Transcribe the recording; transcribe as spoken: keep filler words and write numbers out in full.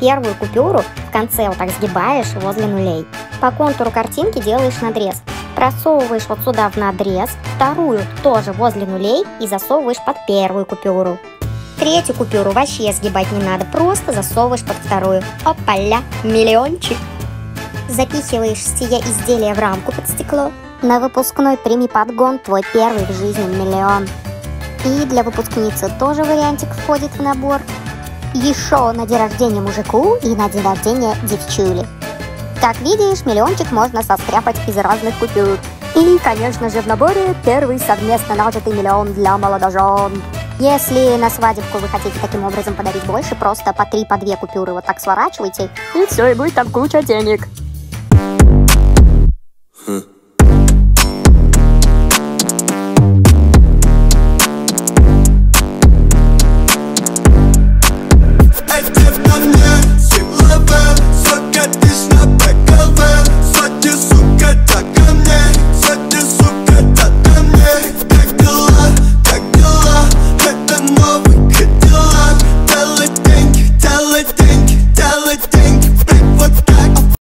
Первую купюру в конце вот так сгибаешь возле нулей. По контуру картинки делаешь надрез. Просовываешь вот сюда в надрез, вторую тоже возле нулей и засовываешь под первую купюру. Третью купюру вообще сгибать не надо, просто засовываешь под вторую. Опаля, миллиончик. Запихиваешь сие изделие в рамку под стекло. На выпускной прими подгон, твой первый в жизни миллион. И для выпускницы тоже вариантик входит в набор. Еще на день рождения мужику и на день рождения девчули. Как видишь, миллиончик можно состряпать из разных купюр. И, конечно же, в наборе первый совместно нажитый миллион для молодожен. Если на свадебку вы хотите таким образом подарить больше, просто по три, по две купюры вот так сворачивайте. И все, и будет там куча денег.